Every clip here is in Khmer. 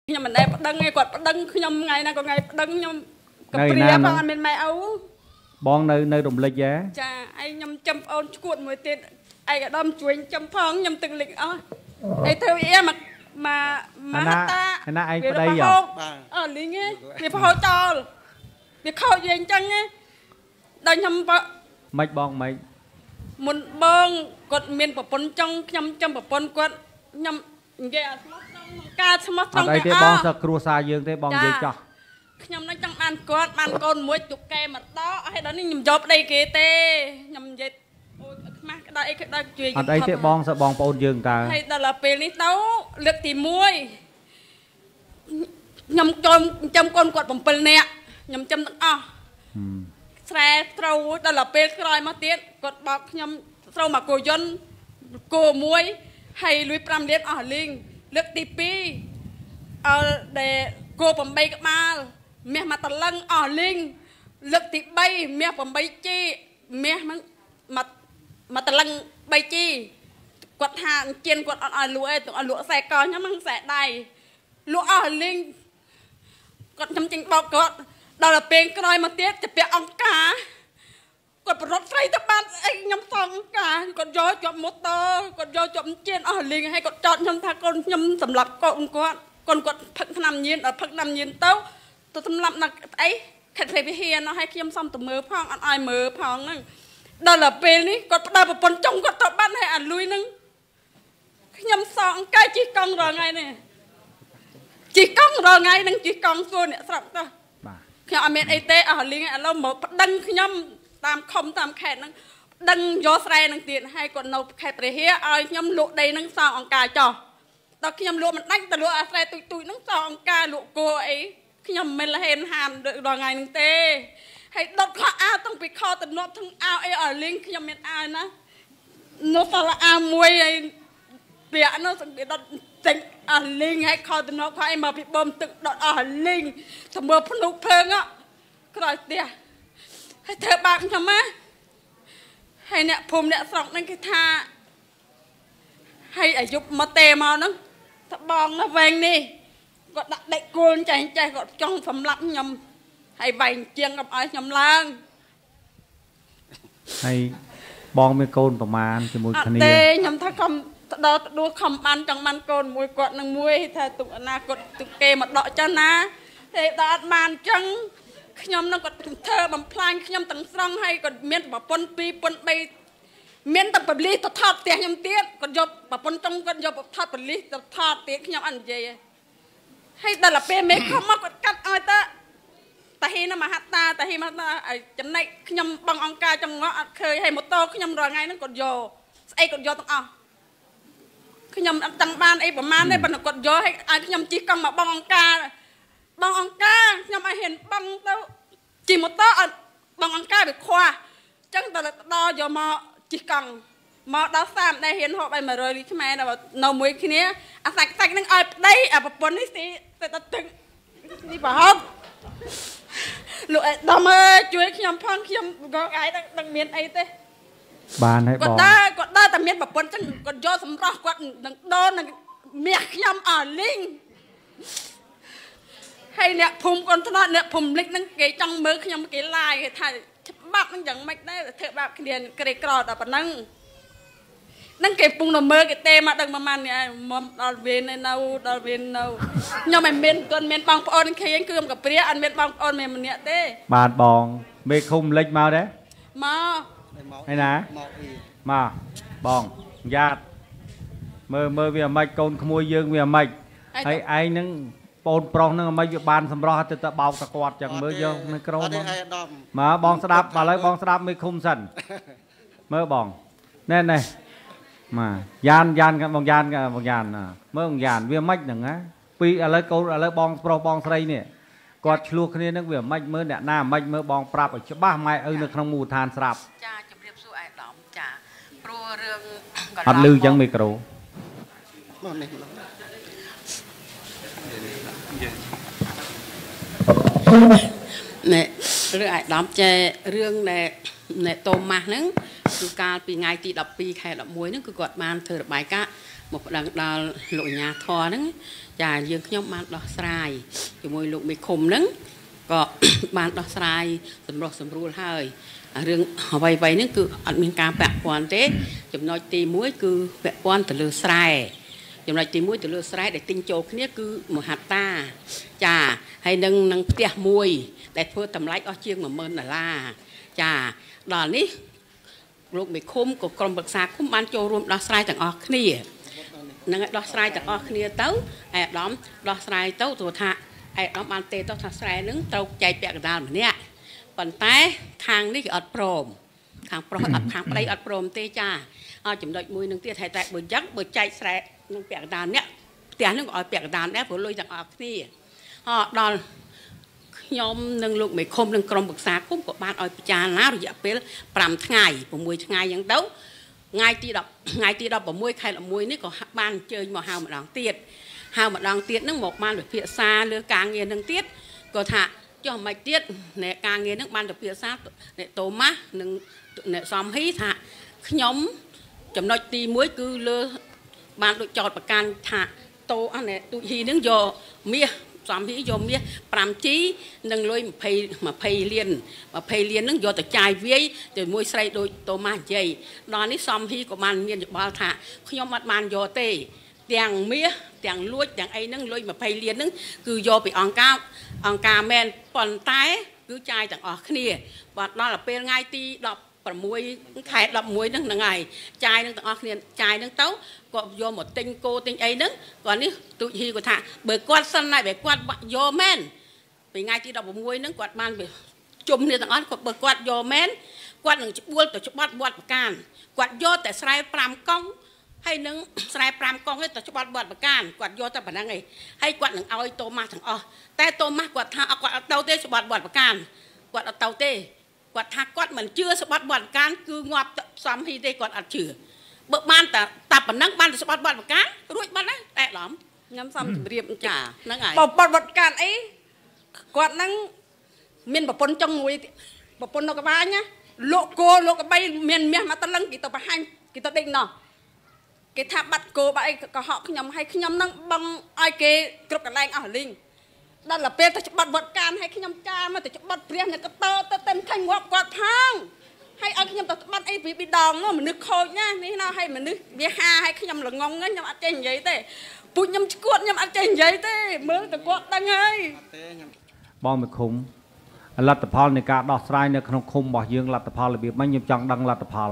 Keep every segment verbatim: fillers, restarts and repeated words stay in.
ខ្ញុំមិនដែលប្តឹងឯងគាត់ប្តឹងខ្ញុំថ្ងៃណាក៏ថ្ងៃប្តឹងខ្ញុំកព្រាបងអត់មានម៉ែឪបងនៅនៅរំលេចយ៉ាចាឯងខ្ញុំចាំប្អូនឈួតមួយទៀតឯកឧត្តមជួយចាំផងខ្ញុំទឹកលិចអស់ឯធ្វើអីមកមកមកតាណាឯងប្តីហ៎អើលីងវាប្រហោចោលវាខូចយើងអញ្ចឹងដល់ខ្ញុំមិនបងមិនមុនបងគាត់មានប្រពន្ធចង់ខ្ញុំចាំប្រពន្ធគាត់ខ្ញុំនិយាយអត់ស្មោះត្រង់ការស្មោះត្រង់អត់អីទេបងសគ្រួសារយើងទេបងនិយាយចោះខ្ញុំនឹងចង់បានគាត់បានកូនមួយទុកកែមកដកហើយដល់នេះខ្ញុំយកប្តីគេទេខ្ញុំនិយាយអូយខ្មាស់ក្តៅអីក្តៅជួយអត់អីទេបងសបងប្អូនយើងតើហើយដល់ពេលនេះទៅលើកទីមួយខ្ញុំចូលចាំកូនគាត់bảyនាក់ខ្ញុំចាំទាំងអស់ស្រែត្រូវដល់ពេលក្រោយមកទៀតគាត់បោកខ្ញុំត្រូវមកគោយន្តគោមួយហើយលុយ5លានអស់លីងលើកទីពីរអើដែលគោ8ក្បាលមាសមកតលឹងអស់លីងលើកទី3មាស8ជីមាសហ្នឹងមកមកតលឹង3ជីគាត់ថាជៀនគាត់អត់ឲ្យលក់ឯងទៅឲ្យលក់ខ្សែកខ្ញុំហ្នឹងខ្សែដៃលក់អស់លីងគាត់ខ្ញុំចេញបោកគាត់ដល់ពេលក្រោយមកទៀតទៅពាក់អង្គការគាត់ប្រត់ស្រីទៅបានអីខ្ញុំសងការគាត់យកជាប់ម៉ូតូគាត់យកជាប់ជៀនអស់លីងហើយគាត់ចោទខ្ញុំថាកូនខ្ញុំសម្លាប់កូនគាត់កូនគាត់ផឹកថ្នាំញៀនដល់ផឹកថ្នាំញៀនទៅទៅសម្លាប់នៅអីខេត្តព្រះវិហារនោះឲ្យខ្ញុំសុំទៅមើលផងអត់ឲ្យមើលផងហ្នឹងដល់ពេលនេះគាត់ផ្ដល់ប្រពន្ធចុងគាត់ទៅបាត់ហើយអាលុយហ្នឹងខ្ញុំសងកាយជីកង់រងថ្ងៃនេះជីកង់រងថ្ងៃហ្នឹងជីកង់សួរអ្នកស្រាប់ទៅខ្ញុំអត់មានអីទេអស់លីងឥឡូវមកប្តឹងខ្ញុំតាមខំតាមខេត្តហ្នឹងប្តឹងយកស្រែហ្នឹងទៀតហើយគាត់នៅខេត្តព្រះវិហារឲ្យខ្ញុំលក់ដីហ្នឹងសងអង្គការចោះដល់ខ្ញុំលក់មិនដាច់ទៅលក់អាស្រែទុយទុយហ្នឹងសងអង្គការលក់គោអីខ្ញុំមិនលហេនហាមដល់ថ្ងៃហ្នឹងទេហើយដុតខោអាវតាំងពីខោទំនាប់ទាំងអាវអីអស់លីងខ្ញុំមានអាវណានោះសល់អាវមួយហើយពាក់នោះសម្រាប់ដុតចេញអស់លីងហើយខោទំនាប់ខោអីមកពីបំទឹកដុតអស់លីងទៅមើលភ្នក់ភ្លើងក្រោយផ្ទះហើយធ្វើបាបខ្ញុំណាហើយអ្នកភូមិអ្នកស្រុកហ្នឹងគេថាហើយអាយុមកទេមកហ្នឹងត្បងណាវែងនេះគាត់ដាក់ដេកគោលចេះចេះគាត់ចង់សម្លាប់ខ្ញុំហើយវែងជាងកុំឲ្យខ្ញុំឡើងហើយបងមានកូនប្រមាណជាមួយគ្នាទេខ្ញុំថាកុំដល់ដួលខំបានចង់បានកូនមួយគាត់នឹងមួយថាទុកអនាគតទុកគេមកដកចឹងណាទេដល់អត់បានចឹងខ្ញុំនឹងគាត់ធ្វើបំផ្លាញខ្ញុំទាំងស្រុងហើយគាត់មានប្រពន្ធពីរប្រពន្ធបីមានតែបលិសទៅថតផ្ទះខ្ញុំទៀតគាត់យកប្រពន្ធចុងគាត់យកថតបលិសទៅថតទៀតខ្ញុំអត់និយាយទេហើយដល់ពេលមេខំមកគាត់កាត់ឲ្យតើតាហ៊ីណាមហាតាតាហ៊ីមហាតាចំណែកខ្ញុំបងអង្គការចង្ងក់អត់ឃើញហើយម៉ូតូខ្ញុំរាល់ថ្ងៃហ្នឹងគាត់យកស្អីគាត់យកទាំងអស់ខ្ញុំអត់តាំងបានអីប្រហែលទេប៉ុន្តែគាត់យកឲ្យឲ្យខ្ញុំជិះកង់មកបងអង្គការបងអង្គការខ្ញុំឲ្យហ៊ានបងទៅជិះម៉ូតូអត់បងអង្គការវាខ្វះអញ្ចឹងដល់ដល់យកមកជិះកង់មកដល់សាមដែរហ៊ានហូបឲ្យ100លីខ្មែរនៅមួយគ្នាអាសាច់សាច់ហ្នឹងឲ្យប្តីអាប្រពន្ធនេះទីទៅទៅទឹកនេះប្រហោបលោកអេដាមអើយជួយខ្ញុំផងខ្ញុំក៏ឯងដឹងមានអីទេបានហើយបងគាត់ដើរគាត់ដើរតែមានប្រពន្ធចឹងគាត់យកសម្រស់គាត់នឹងដូននឹងមាសខ្ញុំអស់លីងហើយអ្នកភូមិគាត់ថ្នាក់អ្នកភូមិលិចហ្នឹងគេចង់មើលខ្ញុំគេឡាយគេថាច្បាប់ហ្នឹងយ៉ាងម៉េចដែរធ្វើបាបគ្នាក្រីក្រតែប៉ុណ្ណឹងហ្នឹងគេពងទៅមើលគេទេមកដឹងប្រហែលនេះមកដល់វេននៅដល់វេននៅខ្ញុំមិនមានគាត់មានបងប្អូនឃើញគឺខ្ញុំកាព្រាអត់មានបងប្អូនមានម្នាក់ទេបាទបងមេឃុំលិចមកដែរមកហើយណាមកបងយ៉ាតមើលមើលវាអាម៉េចកូនក្មួយយើងវាអាម៉េចហើយឯងហ្នឹងបូនប្រុសហ្នឹងអាម៉េចវាបានសម្រស់ទៅទៅបោកតគាត់ចឹងមើលយកមីក្រូមកបងស្ដាប់ឥឡូវបងស្ដាប់មេឃុំសិនមើលបងណែណែមកយ៉ានយ៉ានបងយ៉ានបងយ៉ានមើលបងយ៉ានវាមិនហ្នឹងណាពីឥឡូវកូនឥឡូវបងប្រុសបងស្រីនេះគាត់ឆ្លោះគ្នាហ្នឹងវាមិនមើលអ្នកណាមិនមើលបងប្រាប់ឲ្យច្បាស់ម៉ែឪនៅក្នុងមូលដ្ឋានស្រាប់ចាជម្រាបសួរឯកឧត្តមចាព្រោះរឿងអត់លឺចឹងមីក្រូមកនេះណែរឿងឯកឧត្តមចេះរឿងដែលណែតូម៉ាស់ហ្នឹងគឺកាលពីថ្ងៃទី12ខែ11ហ្នឹងគឺគាត់បានធ្វើរបាយការណ៍ một đằng đào lộ nhà thò nứng chả dương nhóm bạn đo sai chỉ môi lục bị khum nứng có bạn đo sai sầm rọ sầm rùa hơi riêng vay vay nứng cứ ăn miếng cam bẹt quan thế chấm nói tì muối cứ bẹt quan từ lừa sai chấm nói tì muối từ lừa sai để tinh chột kia cứ một hạt ta chả hay nâng nâng tia muối để phơi tầm lái ở chiêng mà mơn là la chả đò níลูกไม่คุ้มกับกรมปรึกษาคุ้มบ้านโจรวมดอกสายต่างออกนี่นั่งดอกสายต่างออกนี่เต้าไอ้ล้อมดอกสายเต้าตัวท่าไอ้ล้อมบ้านเตะเต้าท่าสายนึงเต้าใจเปียกดานเหมือนเนี้ยปันแต่ทางนี่คืออัดโปรมทางโปรอัดทางไปอัดโปรมเตะจ้าเอาจุ่มดอกมือนึงเตี้ยไทยแต่บุญยักษ์บุญใจสายนึงเปียกดานเนี้ยเตี้ยนึงอัดเปียกดานแล้วผลลุยต่างออกนี่อ๋อดอนยอมหนึ่งลูกไม่คมหนึ่งกรมปรึกษาคุ้มกับบ้านอ้อยพิจารณาหรือจะเป็นปรำไงผมมวยไงยังเต้าไงตีดอกไงตีดอกผมมวยใครละมวยนี่ก็บ้านเจอมาหาวมาดองเตี้ยหาวมาดองเตี้ยนั่งบอกบ้านแบบเพียซาเรือกลางเงินนั่งเตี้ยก็ถ้าcho mày tiết nè càng nghe nước ban được phía sát nè tổ má nâng nè xóm hí thà nhóm chấm nói tì muối cứ lơ ban đội chọt bạc can thà tổ anh nè tụi hi nâng do mía xóm hí do mía pram chí nâng lôi mà pay mà pay liền mà pay liền nâng do từ chai viấy từ muối say đôi tổ má dày đó ní xóm hí của ban miền được bao thà nhóm mặt ban do tê tiền mía tiền lúa tiền ấy nâng lôi mà pay liền nâng cứ do bị on caoองกาแมนปอนตายคือใจต่างออกนี่ว่าเราเป็นไงตีดอกประมวยขายดอกมวยนั่งไงใจนั่งต่างออกนี่ใจนั่งเต้าก็โยหมดติงโกติงไอ้นั่งก่อนนี้ตุยก็ท่าเบิกกวาดสั้นไหนเบิกกวาดโยแมนเป็นไงตีดอกประมวยนั่งกวาดมันไปจุ่มนี่ต่างออกเบิกกวาดโยแมนกวาดหนึ่งบัวแต่ชุบบัดบัดประการกวาดโยแต่สไลด์ปรามกองให้นึงสไลด์ปรามกองให้แต่ชุบบัดบัดประการกวาดโยแต่ปนังไงให้กวาดหนึ่งเอาไอ้โตมาถึงอ๋อแต่โตมากกว่าทากว่าเตาเต้สบัดบอดประการกว่าเตาเต้กว่าทากกว่าเหมือนเชื่อสบัดบอดการคืองอบซ้ำฮีเต้กว่าอัดเชื่อเบิกบ้านแต่ตับปนังบ้านสบัดบอดประการรุ่ยบ้านนะแต่หลอมงั้นซ้ำเรียบจ่านั่งไงบอดบอดการไอ้กว่านั่งเมียนแบบปนจังมวยแบบปนนกบ้านเนี่ยโลโก้โลกใบเมียนเมียมาตะลังกี่ตัวไปให้กี่ตัวเด้งเนาะกี่ทับบัดโกใบก็หอกขยำให้ขยำนั่งบังไอ้เกกรบกันแรงอ่ะลิงนั่นแหละเป็นแต่จะบัดบัดการให้ขยำจามาแต่จะบัดเปรี้ยเนี่ยก็เตอเต็มแข่งวับกวาดทางให้เอาขยำแต่บัดไอ้ปีปีดองเนาะมันนึกโคตรเนี่ยนี่เราให้มันนึกเบี้ยฮาให้ขยำหลังงงเงี้ยยำอัดเจนใหญ่เต้ปุ่นยำกวดยำอัดเจนใหญ่เต้เมืองแต่กวดตั้งไงบองไปคุ้มลัตพอลในการดอกสายในขนมคุ้มบอกยืงลัตพอลระเบียบไม่ยำจังดังลัตพอล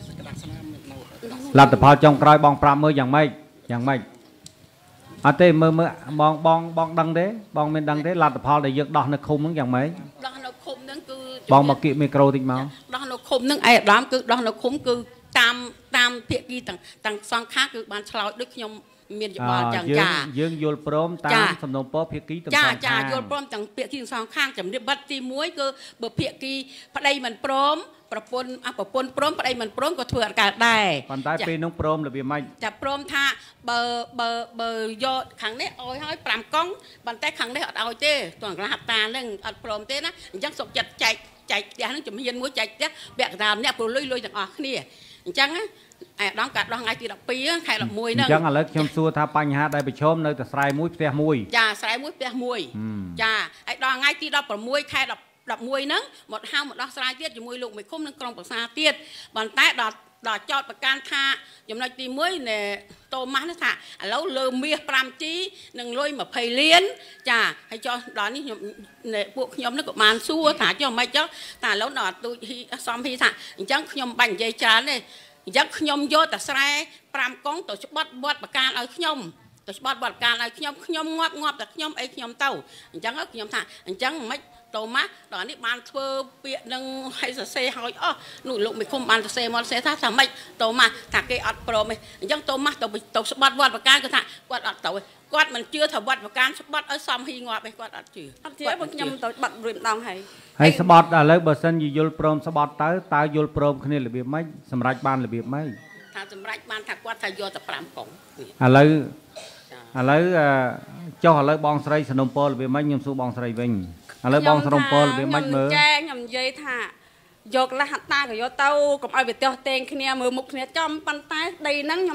ลัตพอลจงกลายบองปราเมื่ออย่างไม่อย่างไม่อาเต้เมื่อเมื่อบองบองบองดังเด้บองเป็นดังเด้ลัตพอลได้ยึดดอกในคุมนั่งอย่างไหมดอกในคุมนั่นคือบองมากิไมโครติงมาดอกในคุมนั่งไอ้ร้านคือดอกในคุมคือตามตามเพียกีต่างต่างซองค้าคือบานชลอยด้วยขยมเมียนบอลจังจ่ายืงโยลพร้อมตามสำนวนโป๊เพียกีต่างจ่าจ่าโยลพร้อมต่างเพียกีสองข้างจำเรียบบัตรตีมวยคือเบอร์เพียกีพอได้มันพร้อมประปนอ่ะประปนพร้อมพอได้มันพร้อมก็ถืออากาศได้ปันท้ายปีน้องพร้อมหรือเปล่าไม่จะพร้อมท่าเบอร์เบอร์เบอร์โยขังนี้เอาให้ปรามก้องบันท้ายขังนี้เอาเจ้ตัวกระหับตาเรื่องอัดพร้อมเจ้นะยังสกจัดใจใจเดี๋ยวนั่งจะมีเย็นมวยใจเจ้แบกดามเนี่ยปลุกลุยลุยจากออกนี่จังนะไอ้ดองกัดดองไอ้ตีดอกปีใครดอกมวยนั่งจังอะไรชมซัวท่าปัญหาได้ไปชมเลยแต่สายมวยเสียมวยจ้าสายมวยเสียมวยจ้าไอ้ดองไอ้ตีดอกปมวยใครดอกดอกมวยนั่งหมดห้าหมดดอกสายเตี้ยจะมวยลูกไม่คุ้มนั่งกรองปากซาเตี้ยบอลแตะดอกดอกจอดประการท่าอย่างไรตีมวยเนี่ยโตมาแล้วท่าแล้วเริ่มเมียปรามจีหนึ่งลอยมาเพลเลี้ยนจ้าให้จอดอกนี่เนี่ยพวกยมนึกกับมันซัวท่าจอไม่เจ้าแต่แล้วดอกตุยซ้อมพี่ท่าจังยมบังใจจานเลยยักษ์ยมโยแต่สายปรามกองตัวฉบับบดประการเอาขยมตัวฉบับบดประการเอาขยมขยมงอบงอบแต่ขยมไอ้ขยมเต้าจังก็ขยมท่าจังไม่โตมาตอนนี้บานเพื่อเปียนึงให้เซ่หอยอ๋อหนุ่ยลูกไม่คุ้มบานเซ่มอลเซ่ท่าทำไม่โตมาถ้าเกอดโปรไม่จังโตมาตัวตัวฉบับบดประการก็ท่ากวาดอดตัวกวาดมันเชื่อถวัดประการฉบับเอาซ้ำหิงอไปกวาดอดจืดอันที่บางยำตัวบัดริมดองให้ให้สบัดอะไรเบอร์เซนยูลโปรมสบัดตายตายยูลโปรมคนนี้ระเบียบไหมสำหรับบ้านระเบียบไหมถ้าสำหรับบ้านถ้ากวาดถ้าโยแต่ปรามกงอะไรอะไรเจ้าอะไรบองใส่สนมโประเบียบไหมยำสู้บองใส่วิ่งอะไรบองสนมโประเบียบไหมเมื่อแจ้งยำเยยท่ายกละหัตตากับโยเต้ากับเอาไปเตียวเตงคนนี้มือมุกคนนี้จอมปันตายใดนั่งยำ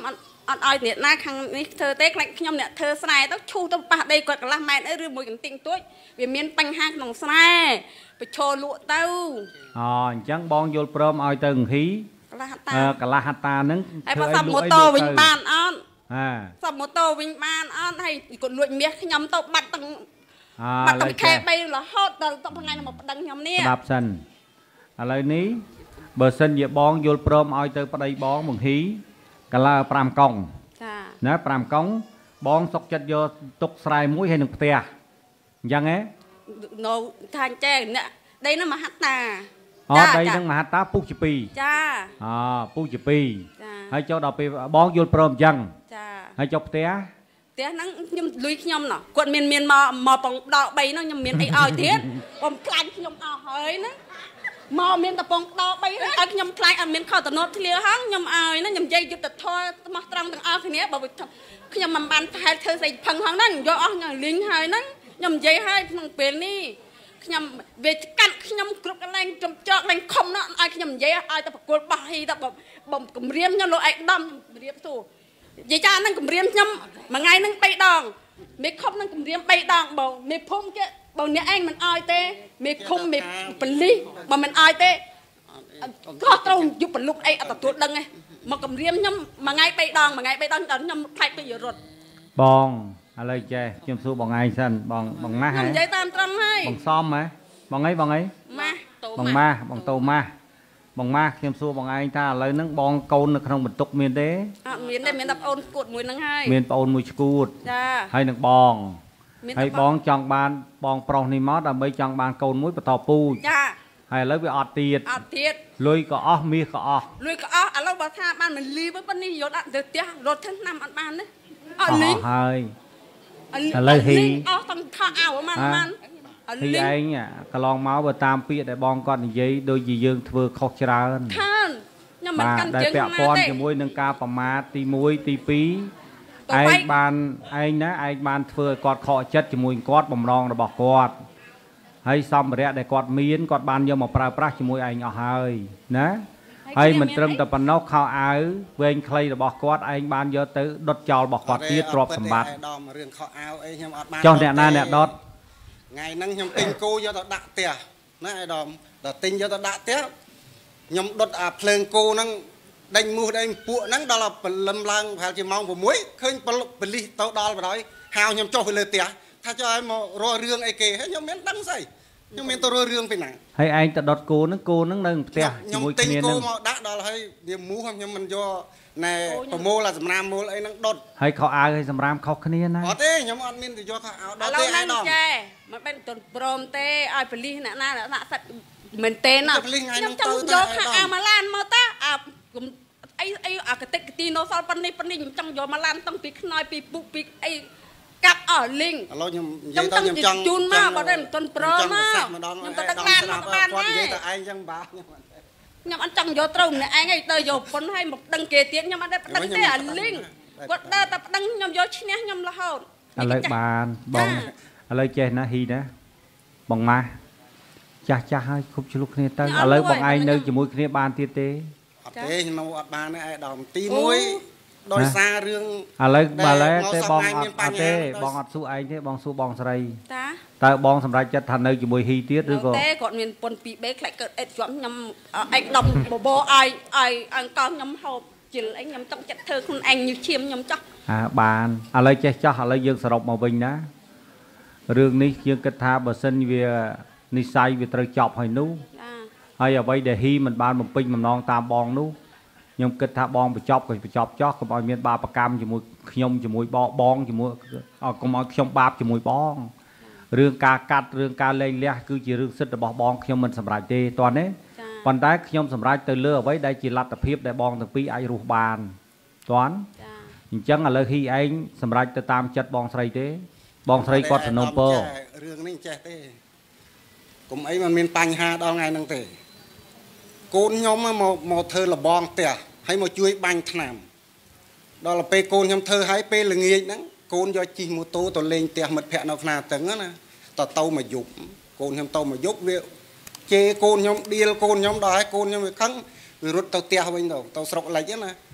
អត់ឲ្យអ្នកណាខាងនេះធ្វើទេខ្លាចខ្ញុំអ្នកធ្វើស្រែទៅឈូសទៅប៉ះដីគាត់កន្លះម៉ែត្រអីឬមួយកន្ទិញទួចវាមានបញ្ហាក្នុងស្រែប្រឈរលក់ទៅអូអញ្ចឹងបងយល់ព្រមឲ្យទៅអង្ហីកន្លះហត្តាកន្លះហត្តាហ្នឹងហើយបើសាប់ម៉ូតូវិញបានអត់អាសាប់ម៉ូតូវិញបានអត់ហើយគាត់លួចមាសខ្ញុំទៅបាត់ទាំងបាត់ទាំងខែបីរហូតដល់ថ្ងៃមកប្តឹងខ្ញុំនេះស្ដាប់សិនឥឡូវនេះបើសិនជាបងយល់ព្រមឲ្យទៅប្តីបងបង្ហីកន្លះប្រាំកុងចាណាប្រាំកុងបងសុកចិត្តយកទុកស្រែមួយហើយនឹងផ្ទះអញ្ចឹងហ៎នៅថាអញ្ចឹងអ្នកដីនោះមហត្តាអូដីនឹងមហត្តាពុះជាពីរចាអូពុះជាពីរហើយចូលដល់ពេលបងយល់ព្រមអញ្ចឹងចាហើយចុះផ្ទះផ្ទះហ្នឹងខ្ញុំលុយខ្ញុំណោះគាត់មានមានមកមកបងដកបីហ្នឹងខ្ញុំមានអីឲ្យទៀតបំផ្លាញខ្ញុំអស់ហើយណាមកមានតពងដកបីឲ្យខ្ញុំខ្លាចអត់មានខុសតំណត់ធ្លាហងខ្ញុំឲ្យណាខ្ញុំនិយាយយុទ្ធធម៌ស្មោះត្រង់ទាំងអស់គ្នាបើខ្ញុំមិនបានប្រហែលធ្វើស្អីផឹងហងហ្នឹងយកអស់ខ្ញុំលីងហើយហ្នឹងខ្ញុំនិយាយឲ្យក្នុងពេលនេះខ្ញុំវាកាត់ខ្ញុំគ្រប់កន្លែងចំចកឡើងខំណាស់ឲ្យខ្ញុំនិយាយឲ្យតែប្រគល់បោះហ៊ីទៅបំគម្រាមខ្ញុំលោកឯកដំគម្រាមទូនិយាយចាហ្នឹងគម្រាមខ្ញុំមួយថ្ងៃហ្នឹងបីដងមេខុំហ្នឹងគម្រាមបីដងបងមេភូមិគេបងអ្នកឯងមិនអោយទេមេឃុំមេបលិសបើមិនអោយទេក៏ត្រូវយុបពលុកអីអត់ទទួលដឹងទេមកគម្រាមខ្ញុំមួយថ្ងៃបីដងមួយថ្ងៃបីដងដល់ខ្ញុំខ្លាចពេញរត់បងឥឡូវចេះខ្ញុំសួរបងឯងសិនបងបងម៉ាស់ហ៎ខ្ញុំនិយាយតាមត្រង់ហើយបងសំហ៎បងអីបងអីម៉ាស់បងម៉ាស់បងតូម៉ាស់បងម៉ាស់ខ្ញុំសួរបងឯងថាឥឡូវហ្នឹងបងកូននៅក្នុងបន្ទុកមានទេអត់មានទេមានតែប្អូនស្គួតមួយហ្នឹងហើយមានប្អូនមួយស្គួតចាហើយនឹងបងហើយបងចង់បានបងប្រុសនេះមកដើម្បីចង់បានកូនមួយបន្តពូជចាហើយឥឡូវវាអត់ទៀតអត់ទៀតលុយក៏អស់មាសក៏អស់លុយក៏អស់ឥឡូវបើថាបានមិនលីវិញប៉ុណ្នេះយកដាក់ទៅផ្ទះរត់ធ្វើឆ្នាំអត់បានទេអត់លីងហើយឥឡូវហ៊ីអស់ទាំងខោអាវមិនបានហ៊ីឯងកន្លងមកបើតាមពាក្យដែលបងគាត់និយាយដូចជាយើងធ្វើខុសច្រើនខានខ្ញុំមិនកាន់ជើងណាទេពាក់ព័ន្ធជាមួយនឹងការប្រមាថទីមួយទីពីរឯងបានឯងណាឯងបានធ្វើឲ្យគាត់ខកចិត្តជាមួយគាត់បំរងរបស់គាត់ហើយសម្ភារៈដែលគាត់មានគាត់បានយកមកប្រើប្រាស់ជាមួយឯងអស់ហើយណាហើយមិនត្រឹមតែប៉ុណ្ណោះខោអាវវែងខ្លីរបស់គាត់ឯងបានយកទៅដុតចោលរបស់គាត់ទៀតទ្រព្យសម្បត្តិដល់រឿងខោអាវអីខ្ញុំអត់បានចុះអ្នកណាអ្នកដុតថ្ងៃហ្នឹងខ្ញុំទិញគោយកទៅដាក់ផ្ទះណាឯដមដល់ទិញយកទៅដាក់ផ្ទះខ្ញុំដុតអាភ្លើងគោហ្នឹងដេញមូសដេញពួកហ្នឹងដល់ព្រលឹមឡើងប្រហែលជាម៉ោង៦ឃើញប៉លិសទៅដល់បណ្ដោយហៅខ្ញុំចុះទៅលើផ្ទះថាចុះឲ្យមករករឿងអីគេហើយខ្ញុំមានដឹងស្អីខ្ញុំមានទៅរករឿងពីណាហើយឯងទៅដុតគោហ្នឹងគោហ្នឹងនៅផ្ទះជាមួយគ្នាហ្នឹងខ្ញុំទិញគោមកដាក់ដល់ហើយវាមូសខ្ញុំមិនយកណែប្រមូលអាសម្រាមមូលអីហ្នឹងដុតហើយខោអាវហើយសម្រាមខុសគ្នាណាអត់ទេខ្ញុំអត់មានទៅយកខោអាវដុតទេឯងដល់ចេះមិនបែរទន់ព្រមទេឲ្យប៉លិសអ្នកណាអ្នកដាក់សិតមែនទេណាខ្ញុំចង់យកខោអាវមកឡានមកតាអាអីអីអាកតិកទីណូសល់ប៉ុណ្នេះប៉ុណ្នេះខ្ញុំចង់យកមកឡានតាំងពីខ្នើយពីពុកពីអីកាប់អស់លីងឥឡូវខ្ញុំនិយាយទៅខ្ញុំចង់ជូនមកបើតែមិនទាន់ព្រមមកខ្ញុំទៅដឹកឡានមកបានគាត់និយាយទៅឯងចឹងបាទខ្ញុំខ្ញុំអត់ចង់យកត្រូវម្នាក់ឯងឯងទៅយកប៉ុនឲ្យមកប្តឹងគេទៀតខ្ញុំអត់ได้ប្តឹងទេអាលីងគាត់ដើរតែប្តឹងខ្ញុំយកឈ្នះខ្ញុំរហូតឥឡូវបានបងឥឡូវចេះណាហ៊ីណាបងម៉ាស់ចាស់ចាស់ហើយគ្រប់ឆ្លុះគ្នាទៅឥឡូវបងឯងនៅជាមួយគ្នាបានទៀតទេអត់ទេខ្ញុំអត់បានទេឯកឧត្តមទីមួយដោយសាររឿងឥឡូវបើឡែទេបងអត់អត់ទេបងអត់សួរឯងទេបងសួរបងស្រីតាតើបងសម្រេចចិត្តថានៅជាមួយហ៊ីទៀតឬក៏ទេគាត់មានពុនពីរបេខ្លាចកើតអេតជាប់ខ្ញុំឯកឧត្តមបបឲ្យឲ្យអង្គខ្ញុំហូបជិលអីខ្ញុំចង់ចិត្តធ្វើខ្លួនឯងញើសឈាមខ្ញុំចោះអាបានឥឡូវចេះចោះឥឡូវយើងសរុបមកវិញណារឿងនេះយើងគិតថាបើសិនវានិស័យវាត្រូវចប់ហើយនោះហើយអ្វីដែលហ៊ីមិនបានបំពេញបំណងតាមបងនោះខ្ញុំគិតថាបងបញ្ចប់ក៏បញ្ចប់ចោះកុំឲ្យមានបាបកម្មជាមួយខ្ញុំជាមួយបងបងជាមួយកុំឲ្យខ្ញុំបាបជាមួយបងរឿងការកាត់រឿងការលែងលះគឺជារឿងសិទ្ធិរបស់បងខ្ញុំមិនសម្រេចទេតោះណាប៉ុន្តែខ្ញុំសម្រេចទៅលើអ្វីដែលជាលទ្ធភាពដែលបងទាំងពីរអាចរស់បានតោះអញ្ចឹងឥឡូវហ៊ីឯងសម្រេចទៅតាមចិត្តបងស្រីទេបងស្រីគាត់សំណូមពររឿងនេះចេះទេកុំអីมันមានបញ្ហាដល់ថ្ងៃហ្នឹងទេកូនខ្ញុំមកមកធ្វើលបងផ្ទះហើយមកជួយបាញ់ថ្នាំដល់ពេលកូនខ្ញុំធ្វើឲ្យពេលល្ងាចហ្នឹងកូនយកជិះម៉ូតូទៅលេងផ្ទះមិត្តភ័ក្តិនៅខ្នាតឹងណាតទៅមកយប់កូនខ្ញុំទៅមកយប់វាជេរកូនខ្ញុំឌៀលកូនខ្ញុំដល់ហើយកូនខ្ញុំវាខឹងវារត់ទៅផ្ទះវិញទៅទៅស្រុកលិចណា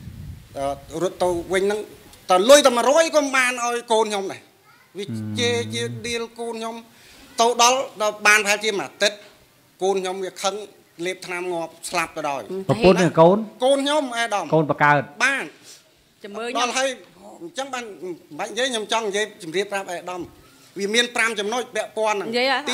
រត់ទៅវិញហ្នឹងតើលុយតែmột trămក៏បានឲ្យកូនខ្ញុំដែរវាជេជាឌីលកូនខ្ញុំទៅដល់ដល់បានប្រហែលជាមួយអាទិត្យកូនខ្ញុំវាខឹងលេបថ្នាំងាប់ស្លាប់ទៅដល់ប្រពន្ធនឹងកូនកូនខ្ញុំអេដាមកូនបកើតបានចាំមើលដល់ហើយអញ្ចឹងបានមិនបាច់និយាយខ្ញុំចង់និយាយជម្រាបប្រាប់អេដាមវាមាន5ចំណុចពាក់ព័ន្ធហ្នឹងទី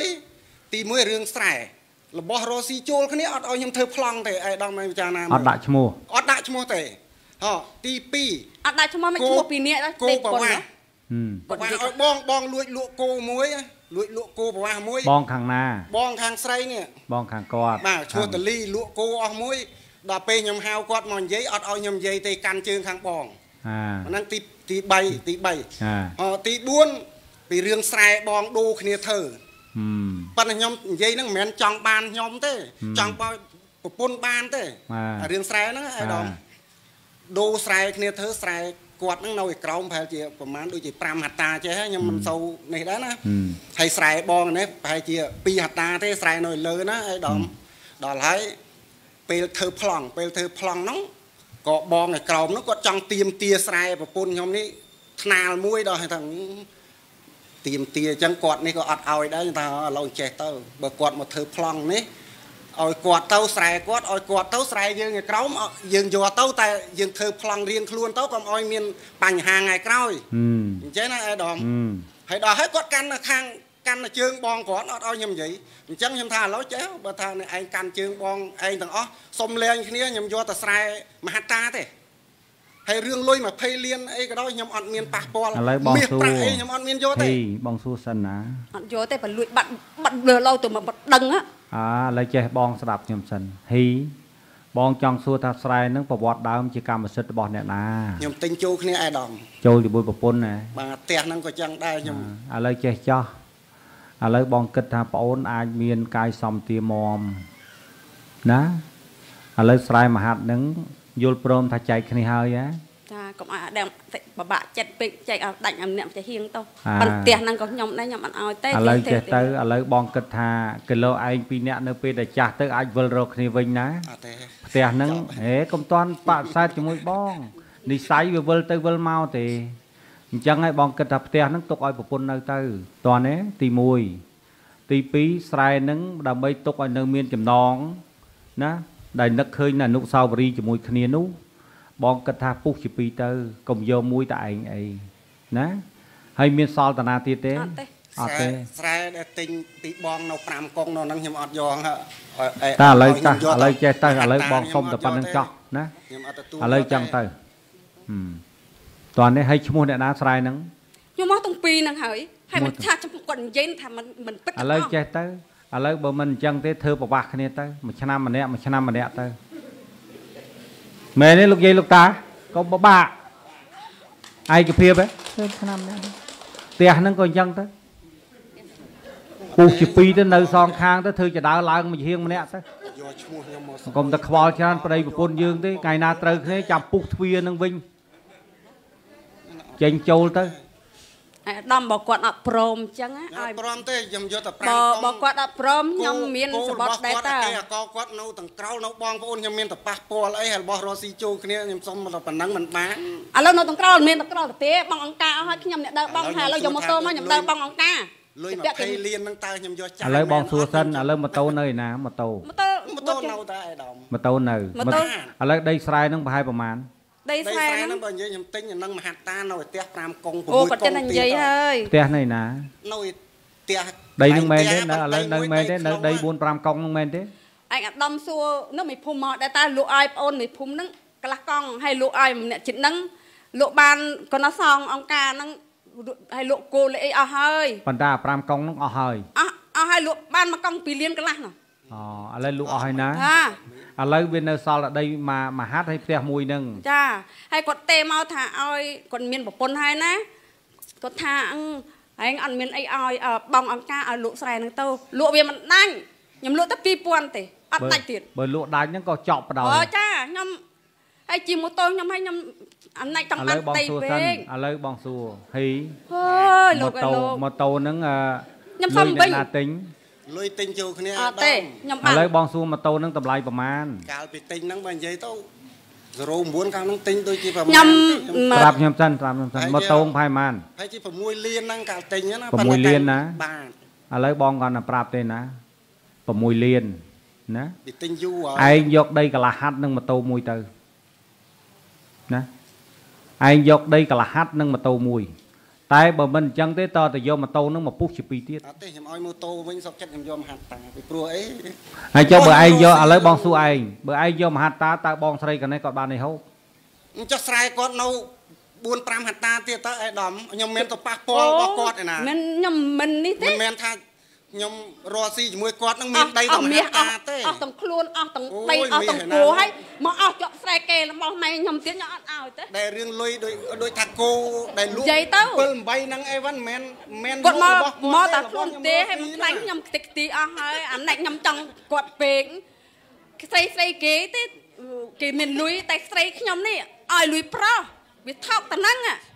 1ទី1រឿងស្រែរបស់រស់ស៊ីជួលគ្នាអត់ឲ្យខ្ញុំធ្វើប្លង់ទេអេដាមមិនពិចារណាអត់ដាក់ឈ្មោះអត់ដាក់ឈ្មោះទេហ៎ទី2 អត់ដាក់ឈ្មោះមិនឈ្មោះពីរនាក់ទេគោប្រវាស់ប្រវាស់ឲ្យបងបងលួចលក់គោមួយលួចលក់គោប្រវាស់មួយបងខាងណាបងខាងស្រីនេះបងខាងគាត់បាទឈ្មោះតលីលក់គោអស់មួយដល់ពេលខ្ញុំហៅគាត់មកនិយាយអត់ឲ្យខ្ញុំនិយាយទេកាន់ជើងខាងបងអាហ្នឹងទីទី3ទី3អទី4ពីរឿងស្រែបងដូរគ្នាធ្វើប៉ុន្តែខ្ញុំនិយាយហ្នឹងមិនមែនចង់បានខ្ញុំទេចង់ឲ្យប្រពន្ធបានទេរឿងស្រែហ្នឹងឯដងដូរស្រែគ្នាធ្វើស្រែគាត់ហ្នឹងនៅឯក្រោមប្រហែលជាប្រហែលដូចជា5ហត្តាចេះខ្ញុំមិនសូវនេះដែរណាហើយស្រែបងនេះប្រហែលជា2ហត្តាទេស្រែនៅលើណាឯដងដល់ហើយពេលធ្វើប្លង់ពេលធ្វើប្លង់ហ្នឹងក៏បងឯក្រោមហ្នឹងគាត់ចង់ទៀមទាស្រែប្រពន្ធខ្ញុំនេះថ្នាលមួយដល់ថាទៀមទាអញ្ចឹងគាត់នេះក៏អត់ឲ្យដែរថាឥឡូវចេះទៅបើគាត់មកធ្វើប្លង់នេះឲ្យគាត់ទៅស្រែគាត់ឲ្យគាត់ទៅស្រែយើងឯក្រោមយើងយកទៅតែយើងធ្វើប្លង់រៀងខ្លួនទៅកុំឲ្យមានបញ្ហាថ្ងៃក្រោយអញ្ចឹងណាអេដាមហើយដល់ហើយគាត់កាន់នៅខាងកាន់នៅជើងបងគាត់អត់ឲ្យខ្ញុំនិយាយអញ្ចឹងខ្ញុំថាឥឡូវចេះបើថាឯងកាន់ជើងបងឯងទាំងអស់សុំលែងគ្នាខ្ញុំយកតែស្រែមហត្តាទេហើយរឿងលុយ20លានអីក៏ដោយខ្ញុំអត់មានប៉ះពាល់មាសប្រាក់អីខ្ញុំអត់មានយកទេបងសួរសិនណាអត់យកទេបើលួចបាត់បាត់លើឡូវទៅមកដឹងហ៎អាឥឡូវចេះបងស្ដាប់ខ្ញុំសិនហ៊ីបងចង់សួរថាស្រែហ្នឹងប្រវត្តិដើមជាកម្មសិទ្ធិរបស់អ្នកណាខ្ញុំទិញចូលគ្នាឯដាមចូលជាមួយប្រពន្ធណាបាទផ្ទះហ្នឹងក៏ចឹងដែរខ្ញុំឥឡូវចេះចោះឥឡូវបងគិតថាប្អូនអាចមានកាយសំទាមមណាឥឡូវស្រែមហាត់ហ្នឹងយល់ព្រមថាចែកគ្នាហើយហ៎ចាកុំឲ្យអាដើមបបាក់ចិត្តពេកចែកឲ្យដាច់អាម្នាក់ចេះហៀងទៅប៉ុន្តែផ្ទះហ្នឹងក៏ខ្ញុំដែរខ្ញុំអត់ឲ្យទេឥឡូវចេះទៅឥឡូវបងគិតថាគីឡូឯងពីរនាក់នៅពេលដែលចាស់ទៅអាចវិលរកគ្នាវិញណាអត់ទេផ្ទះហ្នឹងហេកុំតាន់បាក់សែតជាមួយបងនិស័យវាវិលទៅវិលមកទេអញ្ចឹងហើយបងគិតថាផ្ទះហ្នឹងទុកឲ្យប្រពន្ធនៅទៅតោះណាទី1ទី2ស្រែហ្នឹងដើម្បីទុកឲ្យនៅមានចំណងណាដែលនឹកឃើញនៅអនុស្សាវរីយ៍ជាមួយគ្នានោះបងគិតថាពុះជាពីរទៅកុំយកមួយតែឯងអីណាហើយមានសល់តាណាទៀតទេអត់ទេអត់ទេស្រែដែលទិញពីបងនៅ5កុងនៅហ្នឹងខ្ញុំអត់យកតែឥឡូវតាឥឡូវចេះទៅឥឡូវបងសុំតែប៉ុណ្្នឹងចោះណាខ្ញុំអត់ទទួលឥឡូវចឹងទៅហឹមតោះនេះឲ្យឈ្មោះអ្នកណាស្រែហ្នឹងខ្ញុំមកទាំងពីរហ្នឹងហើយហើយមិនថាចំគាត់និយាយថាมันមិនពិតឥឡូវចេះទៅឥឡូវបើមិនអញ្ចឹងទេធ្វើប្រវាស់គ្នាទៅមួយឆ្នាំម្នាក់មួយឆ្នាំម្នាក់ទៅមែនទេលោកយាយលោកតាកុំបបាក់ឯកភាពហ៎ធ្វើឆ្នាំនេះផ្ទះហ្នឹងក៏អញ្ចឹងទៅពុះជាពីរទៅនៅសងខាងទៅធ្វើចដើឡើងមួយហៀងម្នាក់ទៅយកឈ្មោះខ្ញុំមកកុំតែខ្វល់ច្រើនប្តីប្រពន្ធយើងទេថ្ងៃណាត្រូវគ្នាចាំពុះទ្វារនឹងវិញចេញចូលទៅអាដាមបើគាត់អត់ព្រមអញ្ចឹងឲ្យព្រមទេខ្ញុំយកតែ 5កុំបើគាត់អត់ព្រមខ្ញុំមានសម្បត្តិដែរតើគេអកគាត់នៅទាំងក្រៅនៅបងប្អូនខ្ញុំមានតែប៉ះពាល់អីរបស់រស់ស៊ីចូលគ្នាខ្ញុំសុំតែប៉ុណ្ណឹងមិនបានឥឡូវនៅទាំងក្រៅមានតែក្រៅទេបងអង្គការអស់ហើយខ្ញុំអ្នកដើរបងថាឥឡូវយកម៉ូតូមកខ្ញុំដើរបងអង្គការលុយ20លានហ្នឹងតើខ្ញុំយកចាស់ឥឡូវបងសួរសិនឥឡូវម៉ូតូនៅឯណាម៉ូតូម៉ូតូម៉ូតូនៅតែឯដាមម៉ូតូនៅឥឡូវដីស្រែហ្នឹងប្រហែលប្រមាណដីស្រែហ្នឹងបើនិយាយខ្ញុំទិញអានឹងមហត្តានៅផ្ទះ5កុង 6កុងអូគាត់ចេះតែនិយាយហើយផ្ទះនៅណានៅផ្ទះដីនឹងមែនទេនៅឥឡូវនៅមែនទេនៅដី4 5កុងនឹងមែនទេឯងអាដាមសួរនៅមេភូមិមកដែរតើលក់ឲ្យប្អូនមេភូមិហ្នឹងកន្លះកង់ហើយលក់ឲ្យម្នាក់ចិត្តហ្នឹងលក់បានក៏នៅសងអង្គការហ្នឹងហើយលក់គោលអីអស់ហើយប៉ុន្តែ5កុងហ្នឹងអស់ហើយអស់អស់ហើយលក់បានមួយកង់2លានកន្លះនោះអូឥឡូវលក់អស់ហើយណាឥឡូវវានៅសល់ដីមួយមហាត់ហើយផ្ទះមួយហ្នឹងចាហើយគាត់ទេមកថាឲ្យគាត់មានប្រពន្ធហើយណាគាត់ថាហែងអត់មានអីឲ្យបងអង្គការឲ្យលក់ស្រែហ្នឹងទៅលក់វាមិនដាច់ខ្ញុំលក់តែពីរពាន់ទេអត់ដាច់ទៀតបើលក់ដាច់ហ្នឹងក៏ចប់បដ ாய் អូចាខ្ញុំហើយជិះម៉ូតូខ្ញុំឲ្យខ្ញុំអាណិចចង់បានដីវិញឥឡូវបងសួរហ៊ីអើយលោកលោកម៉ូតូហ្នឹងខ្ញុំសុំវិញណាទិញលុយទិញចូលគ្នាអត់ទេខ្ញុំបានឥឡូវបងសួរម៉ូតូហ្នឹងតម្លៃប្រមាណកាលពីទិញហ្នឹងបើនិយាយទៅរោមួយខាងហ្នឹងទិញដូចជាប្រមាណខ្ញុំប្រាប់ខ្ញុំសិនប្រាប់ខ្ញុំសិនមកតោងផៃម៉ានហើយជា6លានហ្នឹងកាលទិញណា 6លានណាបាទឥឡូវបងគាត់ណាប្រាប់ទេណា6លានណាវាទិញយូរហើយឯងយកដីកន្លះហាត់នឹងម៉ូតូមួយទៅណាឯងយកដីកន្លះហាត់នឹងម៉ូតូមួយតែបើមិនអញ្ចឹងទេតើទៅយកម៉ូតូនឹងមកពុះជាពីរទៀតអត់ទេខ្ញុំឲ្យម៉ូតូវិញសុកចិត្តខ្ញុំយកមហាត់តាពីព្រោះអីហើយចុះបើឯងយកឥឡូវបងសួរឯងបើឯងយកមហាត់តាតើបងស្រីកណេះគាត់បាននេះហូបចុះស្រែគាត់នៅ 4 5ហត្តាទៀតតើអេដាមខ្ញុំមានទៅប៉ះពាល់របស់គាត់ឯណាមិនខ្ញុំមិននេះទេមិនមែនថាខ្ញុំរស់ស៊ីជាមួយគាត់នឹងមានដីទៅមហាតាទេអស់ទាំងខ្លួនអស់ទាំងដីអស់ទាំងគោហើយមកអស់ចកស្រែគេរបស់ម៉ែខ្ញុំទៀតខ្ញុំអត់ឲ្យទេដែលរឿងលុយដូចដូចថាគោដែលលក់និយាយទៅ 7 8ហ្នឹងអីវ៉ាន់មិនមែនគាត់មកមកតែខ្លួនទេឲ្យមិនខ្លាញ់ខ្ញុំខ្ទេចខ្ទីអស់ហើយអាណែកខ្ញុំចង់គាត់ពេកស្រីស្រីគេទេគេមានលុយតែស្រីខ្ញុំនេះឲ្យលុយប្រុសវាថោកតែហ្នឹង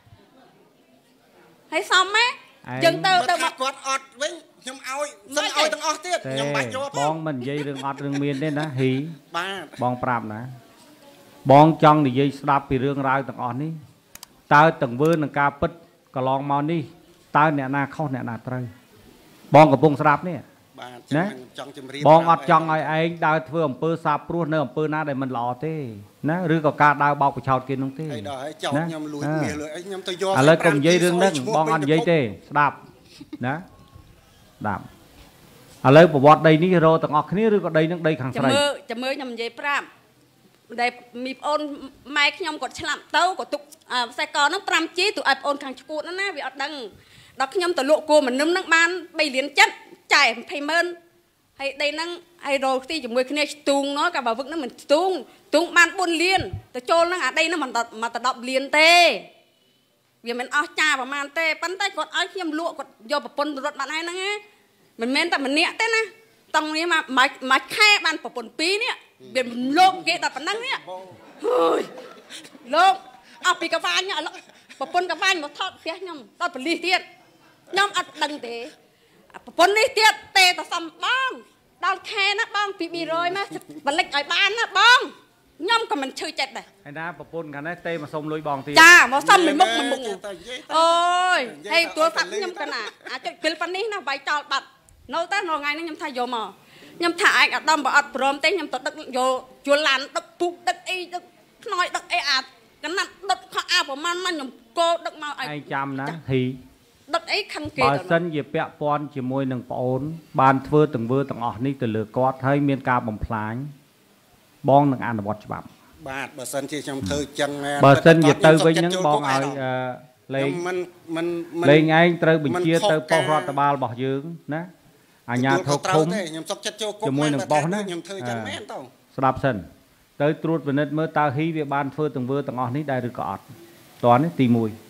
ហើយសមម៉ែចឹងទៅទៅមកគាត់អត់វិញខ្ញុំឲ្យសឹងឲ្យទាំងអស់ទៀតខ្ញុំបាច់យកបងមិននិយាយរឿងអត់រឿងមានទេណាហ៊ីបាទបងប្រាប់ណាបងចង់និយាយស្ដាប់ពីរឿងរ៉ាវទាំងអស់នេះតើទាំងវើនឹងការពិតកន្លងមកនេះតើអ្នកណាខុសអ្នកណាត្រូវបងកំពុងស្ដាប់នេះបាទណាចង់ជម្រាបបងអត់ចង់ឲ្យឯងដើរធ្វើអំពើសាបព្រោះនៅអំពើណាដែលមិនល្អទេណាឬក៏ការដើរបោកប្រឆោតគេនោះទេហើយដល់ហើយចោលខ្ញុំលួចមាសលួចអីខ្ញុំទៅយកឥឡូវកុំនិយាយរឿងហ្នឹងបងអត់និយាយទេស្ដាប់ណាស្ដាប់ឥឡូវប្រវត្តិដីនេះរកទាំងអស់គ្នាឬក៏ដីនឹងដីខាងស្រីចាំមើលចាំមើលខ្ញុំនិយាយប្រាប់ដែលមីប្អូនម៉ែខ្ញុំគាត់ឆ្លាប់ទៅគាត់ទុកខ្សែកហ្នឹង 5G ទូឲ្យប្អូនខាងឈួតហ្នឹងណាវាអត់ដឹងដល់ខ្ញុំទៅលក់គោម្នឹមហ្នឹងបាន3លានចិត្តចាយ20ម៉ឺនហើយដីហ្នឹងហើយរកទីជាមួយគ្នាស្ទូងនោះក៏បើវឹកហ្នឹងមិនស្ទូងស្ទូងបាន4លានទៅចូលហ្នឹងអាដីហ្នឹងមិនមកទៅ10លានទេវាមិនអស់ចាប្រហែលទេប៉ុន្តែគាត់ឲ្យខ្ញុំលក់គាត់យកប្រពន្ធរត់បាត់ហើយហ្នឹងណាមិនមែនតែម្នាក់ទេណាតង់នេះមកមកខែបានប្រពន្ធពីរនេះវាលោកគេដល់ប៉ុណ្ណឹងនេះហើយលោកអស់ពីកវាញឥឡូវប្រពន្ធកវាញមកថតផ្ទះខ្ញុំដល់ប៉ូលីសទៀតខ្ញុំអត់ដឹងទេប្រពន្ធនេះទៀតទេតែសំបងដល់ខែណាបងពី200មកបលិចឲ្យបានណាបងខ្ញុំក៏មិនឈឺចិត្តដែរហើយណាប្រពន្ធខាងនេះទេមកសុំលុយបងទៀតចាមកសុំមួយមុខមួយមុខអូយហើយទូរស័ព្ទខ្ញុំកណាអាចុចពីលប៉ុណ្នេះណាវាយចោលបាត់នៅតែនៅថ្ងៃនេះខ្ញុំថាយកមកខ្ញុំថាឯងអាដាមបើអត់ព្រមទេខ្ញុំទៅដឹកយកយល់ឡានដឹកពុកដឹកអីដឹកខ្នើយដឹកអីអាកណាត់ដឹកខោអាប្រហែលមកខ្ញុំគោដឹកមកឲ្យឯងចាំណាហ៊ីដឹកអីខឹងគេបើសិនជាពាក់ព័ន្ធជាមួយនឹងប្អូនបានធ្វើទាំងវើទាំងអស់នេះទៅលើគាត់ហើយមានការបំផ្លាញបងនឹងអនុវត្តច្បាប់បាទបើសិនជាខ្ញុំធ្វើចឹងមែនបើសិនជាទៅវិញហ្នឹងបងឲ្យលេងមិនមិនលេងឯងត្រូវបញ្ជាទៅប៉ុស្តិ៍រដ្ឋបាលរបស់យើងណាអាជ្ញាធរឃុំខ្ញុំសុកចិត្តចូលគុកជាមួយនឹងប៉ុស្តិ៍ណាខ្ញុំធ្វើចឹងមែនទៅស្ដាប់សិនទៅត្រួតពិនិត្យមើលតើហ៊ីវាបានធ្វើទាំងវើទាំងអស់នេះដែរឬក៏អត់តោះនេះទី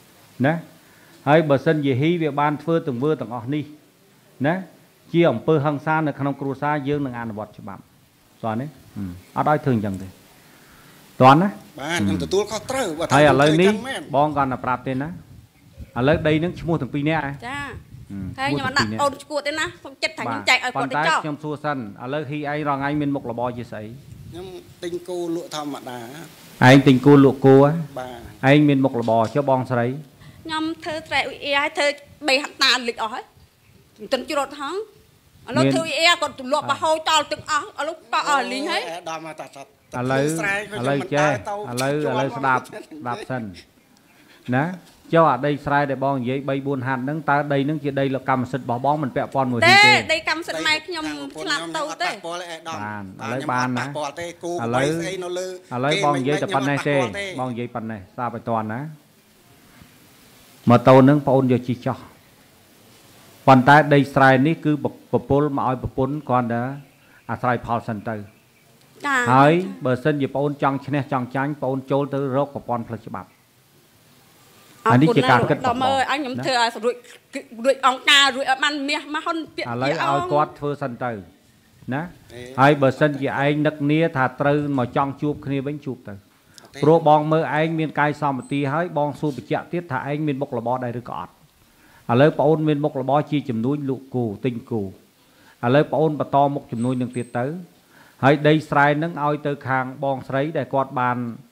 1ណាហើយបើសិនជាហ៊ីវាបានធ្វើទាំងវើទាំងអស់នេះណាជាអំពើហិង្សានៅក្នុងគ្រួសារយើងនឹងអនុវត្តច្បាប់តោះនេះអត់ឲ្យធ្វើអញ្ចឹងទេតោះណាបាទខ្ញុំទទួលខុសត្រូវហើយឥឡូវនេះបងគាត់ណាប្រាប់ទេណាឥឡូវដីនឹងឈ្មោះទាំងពីរនាក់ហ៎ចាហើយខ្ញុំអត់ដាក់អូនឈួតទេណាខ្ញុំចិត្តថាខ្ញុំចែកឲ្យគាត់ទៅចោលខ្ញុំសួរសិនឥឡូវហ៊ីឯងរងឯងមានមុខរបរជាស្អីខ្ញុំទិញគោលក់ធម្មតាឯងទិញគោលក់គោហ៎បាទឯងមានមុខរបរចុះបងស្រីខ្ញុំធ្វើត្រែអ៊ុយអ៊ីឲ្យធ្វើ3ហត្តាលិចអស់ហើយមិនទាន់ជ្រត់ហងឥឡូវធ្វើអ៊ុយអ៊ីគាត់ទម្លាប់បោះហូរចោលទាំងអស់ឥឡូវក៏អស់លីងហើយដល់មកតាតាឥឡូវឥឡូវចេះឥឡូវឥឡូវស្ដាប់ស្ដាប់សិនណាចុះអាដីស្រែដែលបងនិយាយ3 4ហាត់ហ្នឹងតើដីហ្នឹងជាដីលកម្មសិទ្ធិរបស់បងមិនពាក់ព័ន្ធមួយទេទេដីកម្មសិទ្ធិម៉ែខ្ញុំឆ្លាប់ទៅទេបានឥឡូវបានណាឥឡូវស្អីនៅលើឥឡូវបងនិយាយតែប៉ុណ្ណេះទេបងនិយាយប៉ុណ្ណេះស្ដាប់ឲ្យតាន់ណាម៉ូតូហ្នឹងបងអូនយកជិះចោះប៉ុន្តែដីស្រែនេះគឺប្រពន្ធមកឲ្យប្រពន្ធគាត់តែអាស្រ័យផលសិនទៅ ហើយបើសិនជាបងអូនចង់ឈ្នះចង់ចាញ់បងអូនចូលទៅរកប្រព័ន្ធផ្លូវច្បាប់អានេះជាការគិតរបស់បងអញខ្ញុំធ្វើឲ្យរួចរួចអង្គការរួចឲ្យបានមាសមកហ៊ុនពាក្យឥឡូវឲ្យគាត់ធ្វើសិនទៅណាហើយបើសិនជាឯងនឹកនាថាត្រូវមកចង់ជួបគ្នាវិញជួបទៅព្រោះបងមើលឯងមានកាយសម្បទាហើយបងសួរបញ្ជាក់ទៀតថាឯងមានមុខរបរដែរឬក៏អត់ឥឡូវបងអូនមានមុខរបរជាចំនួនលក់គោទិញគោឥឡូវបងអូនបន្តមុខចំនួននឹងទៀតទៅហើយដីស្រែនឹងឲ្យទៅខាងបងស្រីដែលគាត់បាន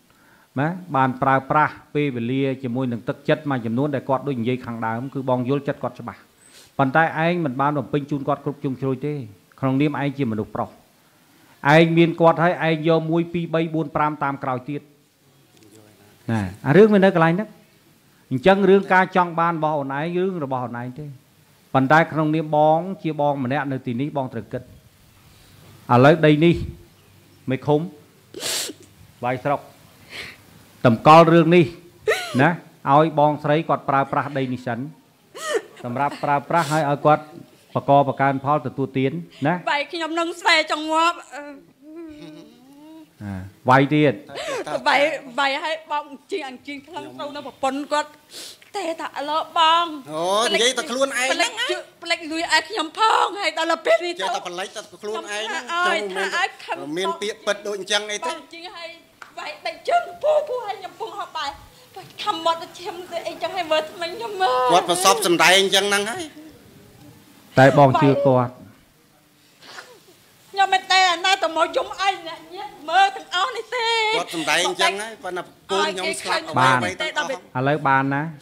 má bàn pra pra pe về lia chỉ môi đừng tức chất mà chấm nuốt để quạt đôi dây khẳng đá cứ bong vô chất quạt cho bà bàn tay anh mình ban đồng pin chun quạt cục chung trôi thế không niệm anh chỉ mà đục pro anh miên quạt hay anh do môi pi bay buôn pram tam cào tiết nè à rước bên đây cái này đó chân rương ca trong ban bò này rương rồi bò này thế bàn tay không niệm bong chia bong mà nè nơi tì ní bong trực kịch à lấy đây đi mày khốn vài sọc tầm co rương đi nè ao bong sấy quạt pra pra đây ní sẵn tầm ra pra pra hay ao quạt bà co bà can phao từ tu tiến nè vậy khi nhom nâng xe trong ngõ vài tiền vậy vậy hay bong chiên ăn chiên khăn sâu nó một pon quạt tê tạ lỡ bong ồ vậy ta luôn ai đó lấy lùi ai khi nhom phong hay ta là biết đi chơi ta phải lấy ta luôn ai trong miền miền bật đội chân ấy thế vậy đại chân pu pu hay nhom phong học bàiคำหมดเชื่อมไอ้จังให้เวิร์ดมันยังมือวัดประสบสำได้จังนั่งให้แต่บองชื่อกอดยังไม่แต่น่าจะมอยุ่มไอ้เนี่ยเนี่ยมือถึงเอาในเต้วัดสำได้จังให้ปนับกูยองสลับบ้านอะไรบ้านนะ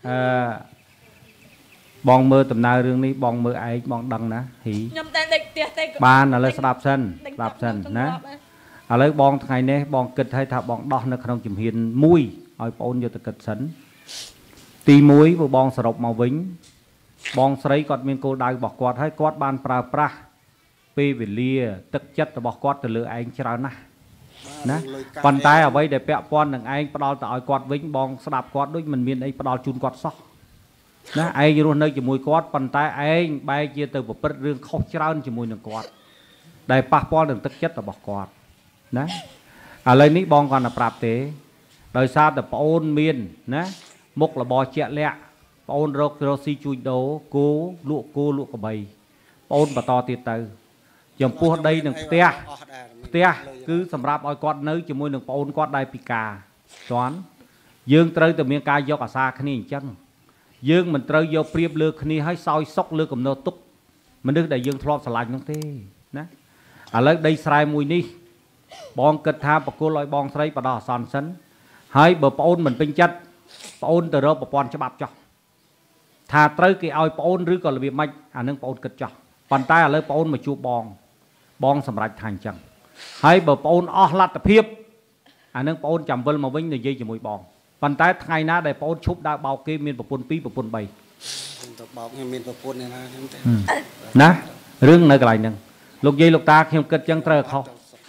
บองมือตำนาเรื่องนี้บองมือไอ้บองดังนะหีบ้านอะไรสลับเส้นสลับเส้นนะอะไรบองไงเนี่ยบองกิดให้ถ้าบองดอกในขนมจิ๋มเฮียนมุ้ยเอาปนอยู่ตะกิดสันตีมุ้ยบองสลบมาวิ่งบองใส่กอดเมียนโกได้บอกกอดให้กอดบานปลาปลาเปวิเลียตึกจัดบอกกอดแต่เลือไอ้ชรานะนะปันตายเอาไว้เดี๋ยวเปะปอนหนึ่งไอ้ปลาแต่เอากอดวิ่งบองสลับกอดด้วยมันมีไอ้ปลาจุนกอดซอกนะไอ้ยูนเนยจมูกกอดปันตายไอ้ใบเจียตัวแบบเรื่องข้าวชราจมูกหนึ่งกอดได้ปะปอนหนึ่งตึกจัดแต่บอกกอดนะอะไรนี้บองก่อนนะปราบเตะโดยซาแต่ปอนเมียนนะมุกละบอเจาะเละปอนโรคโรซีจุยโดกูลูกกูลูกกระบปอนปะตอตีเตอจมพูดได้หนึ่งเตี้ยเตี้ยคือสำหรับอ้อยกอดเนื้อจมูกหนึ่งปอนกอดได้ปีกาสอนยืงเตยแต่เมียกายยกอาซาขนี้จังยืงมันเตยยกเปรียบเลือกขนี้ให้ซอยซอกเลือกกับเนื้อตุกมันนึกได้ยืงทลอบสลายน้องเต้นะอะไรได้สายมวยนี่บองกระทาปะกูลอยบองใส่ปะดอสอนสันให้เบอร์ปอนเหมือนเป็นจัดปอนแต่เราปะปอนฉบับจ่อถ้าเตยกี่เอาปอนหรือก่อนระเบียบไม่อันนึงปอนกระจ่อปันใต้อะไรปอนมาจูบองบองสำหรับทางจังให้เบอร์ปอนอ้อลัดตะเพียบอันนึงปอนจำเวลมาวิ่งในยี่จมูกบองปันใต้ไงนะได้ปอนชุบได้เบาเกมีนปะปนปีปะปนใบเบาเมีนปะปนเนี่ยนะนะเรื่องในกลายหนึ่งลูกยี่ลูกตาเขียมกระจังเตอเขา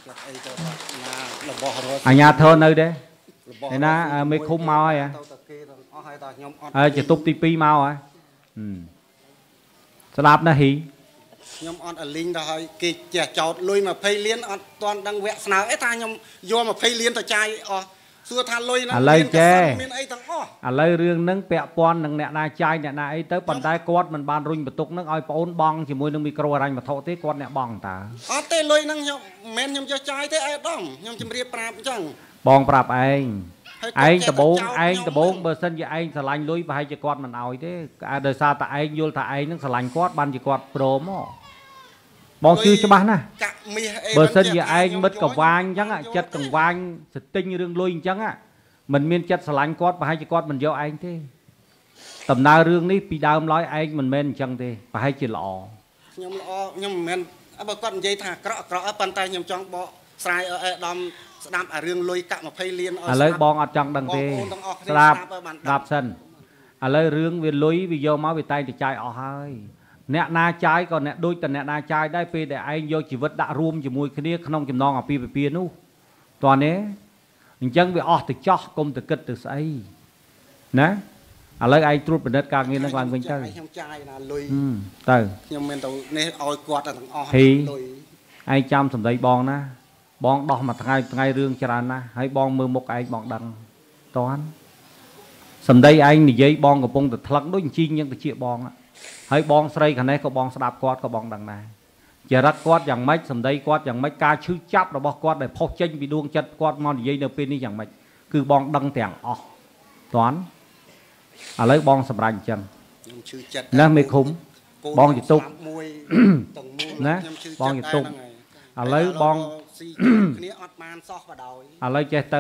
อันยาเธอnơi đấy này na mấy khung màu ấy à chỉ tụt tì pi màu ấyสลับนะฮียมออนอลิงได้กีเจ้าจอดลุยมาเพลเลี้ยนออนตอนดังแวะสนาวไอ้ทางยมโยมมาเพลเลี้ยนต่อใจอ๋อสัวทานลุยนะอะไรแกอะไรเรื่องนั้นแปะปอนหนึ่งเนี่ยนาใจเนี่ยนาไอ้เต้ปันได้กอดมันบานรุ่งประตูนั่งเอาปอนบองchỉมวยนั่งมีกระวอะไรมาเท่าเต้กอดเนี่ยบองตาอ๋อเต้ลุยนั่งยมแม่นยมจะใจเต้ไอ้ดองยมจะเรียบปราบจังบองปราบไอ้ไอ้ตะโบงไอ้ตะโบงเบอร์เซนจะไอ้สลายลุยไปให้จะกอดมันเอาเต้โดยซาตาไอ้ยูตาไอ้นั่งสลายกอดบันจะกอดโปรโมบองชื่อจะบ้านนะเบอร์เซนจะไอ้มัดกับวางจังอ่ะจัดกับวางสติงเรื่องลุยจังอ่ะmình miên chất sánh quát và hai chị quát mình do anh thế tầm nào rương ní pi đào nói anh mình men chẳng thế và hai chị lọ nhom lọ nhom men à bà quát dây thà cọ cọ ở bàn tay nhom trong bọ sai ở đom đam à rương lôi cạn mà phay liên à lấy bong ở trong đằng thế đạp đạp sân à lấy rương về lôi vì do máu về tay thì chai ở hai nè na chai còn nè đôi tần nè na chaiได้ไปแต่ไอ้โยชีวิตด่ารวมจมูกคนนี้ขนมจำนองอ่ะปีไปปีนู้ตอนนี้จังไปออกติดจ่อกลมติดกิดติดใส่นะอะไรไอ้ตรุษเป็นเด็ดกลางเงี้ยนักลางเป็นเจ้าอืมเต้ยังเป็นตัวเนี่ยเอากวาดต่างอ้อฮีไอ้จำสมัยบองนะบองดอกมาทั้งไงทั้งไงเรื่องจรานะให้บองมือมกไอ้บองดังตอนสมัยไอ้นี่ยัยบองกับปงติดทะลักด้วยจริงยังติดเชี่ยบองอ่ะให้บองใส่ขนาดก็บองสลับกวาดก็บองดังนายจะรักกอดอย่างไม่สำได้กอดอย่างไม่กล้าชื่อจับเราบอกกอดได้พกเจนไปดวงจัดกอดมอนยี่เนเป็นนี่อย่างไม่คือบองดังแต่งออกตอนอะไรบองสำรันจังนั่นไม่คุ้มบองจิตตุกนะบองจิตตุกอะไรบองอะไรเจตื้อบ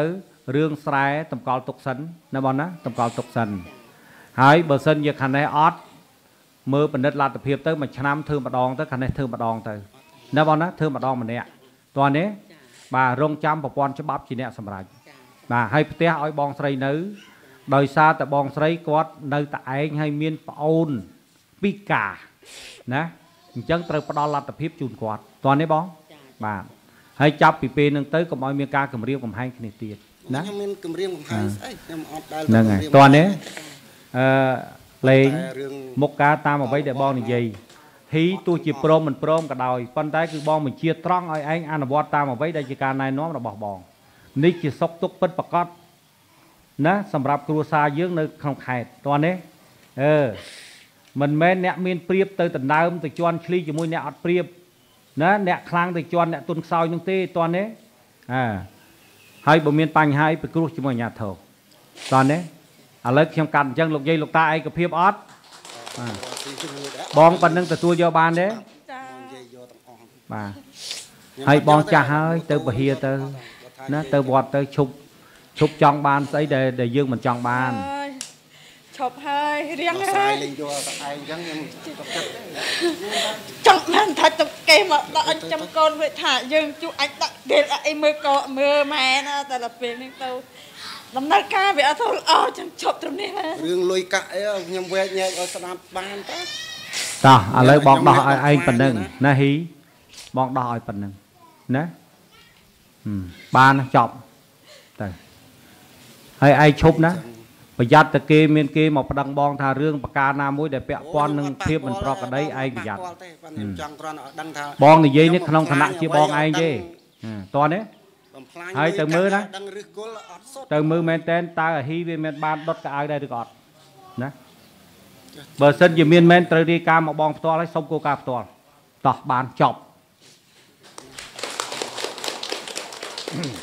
រឿងស្រែតម្កល់ទុកសិនណាបងណាតម្កល់ទុកសិនហើយបើសិនជាខាងនេះអត់មើលបណ្ឌិតលទ្ធភាពទៅមួយឆ្នាំធ្វើម្ដងទៅខាងនេះធ្វើម្ដងទៅណាបងណាធ្វើម្ដងម្នាក់តោះនេះបាទរងចាំប្រព័ន្ធច្បាប់ជាអ្នកសម្រេចបាទហើយផ្ទះឲ្យបងស្រីនៅដោយសារតែបងស្រីគាត់នៅតែឯងហើយមានប្អូនពីការណាអញ្ចឹងត្រូវផ្ដល់លទ្ធភាពជូនគាត់តោះនេះបងបាទហើយចាប់ពីពេលហ្នឹងទៅកុំឲ្យមានការគម្រាមកំហែងគ្នាទៀតណាខ្ញុំមានគម្រាមកំហែងស្អីខ្ញុំអត់ដែលហ្នឹងហើយតោះនេះអឺលេងមុខការតាមអ្វីដែលបងនិយាយហ៊ីទោះជាព្រមមិនព្រមក៏ដោយប៉ុន្តែគឺបងបញ្ជាត្រង់ឲ្យឯងអនុវត្តតាមអ្វីដែលជាការណែនាំរបស់បងនេះជាសុខទុក្ខពិតប្រាកដណាសម្រាប់គ្រួសារយើងនៅក្នុងខេត្តតោះនេះអឺមិនមែនអ្នកមានព្រៀបទៅដណ្ដើមទៅជន់ឈ្លីជាមួយអ្នកអត់ព្រៀបណាអ្នកខ្លាំងទៅជន់អ្នកទុនខ្សោយនោះទេតោះនេះអើហើយបើមានបញ្ហាប្រគ្រោះជាមួយអាជ្ញាធរតោះនេះឥឡូវខ្ញុំកាត់អញ្ចឹងលោកយាយលោកតាឯកភាពអត់បងប៉ុណ្្នឹងទទួលយកបានទេបាទហើយបងចាស់ហើយទៅពហិទៅណាទៅវត្តទៅឈប់ឈប់ចង់បានស្អីដែលដែលយើងមិនចង់បានឈប់ហើយរៀងហើយលេងយកតែឯងអញ្ចឹងខ្ញុំចង់បានថាទៅគេមកដាក់អញ្ចឹងកូនវាថាយើងជួអាចដាក់គេអីមើលក៏មើលម៉ែណាតែដល់ពេលនេះទៅដំណើរការវាអត់ធ្វើល្អចឹងឈប់ត្រឹមនេះរឿងលុយកាក់អីខ្ញុំវែកញែកឲ្យស្ដាប់បានតើតោះឥឡូវបងដោះឲ្យឯងប៉ុណ្ណឹងណាហ៊ីបងដោះឲ្យប៉ុណ្ណឹងណាបានចប់ទៅហើយឯងឈប់ណាប្រយ័ត្នតែគេមានគេមកប្តឹងបងថារឿងបកាណាមួយដែលពាក់ព័ន្ធនឹងភាពមិនប្រក្រតីឯងប្រយ័ត្នបងនិយាយនេះក្នុងឋានៈជាបងឯងទេតោះនេះហើយទៅមើលណាទៅមើលមែនតែនតើអាហ៊ីវាមានបានដុតកៅអៅដែរឬក៏អត់ណាបើសិនជាមានមែនត្រូវរាយការណ៍មកបងផ្ទាល់ហើយសុំគោលការណ៍ផ្ទាល់តោះបានចប់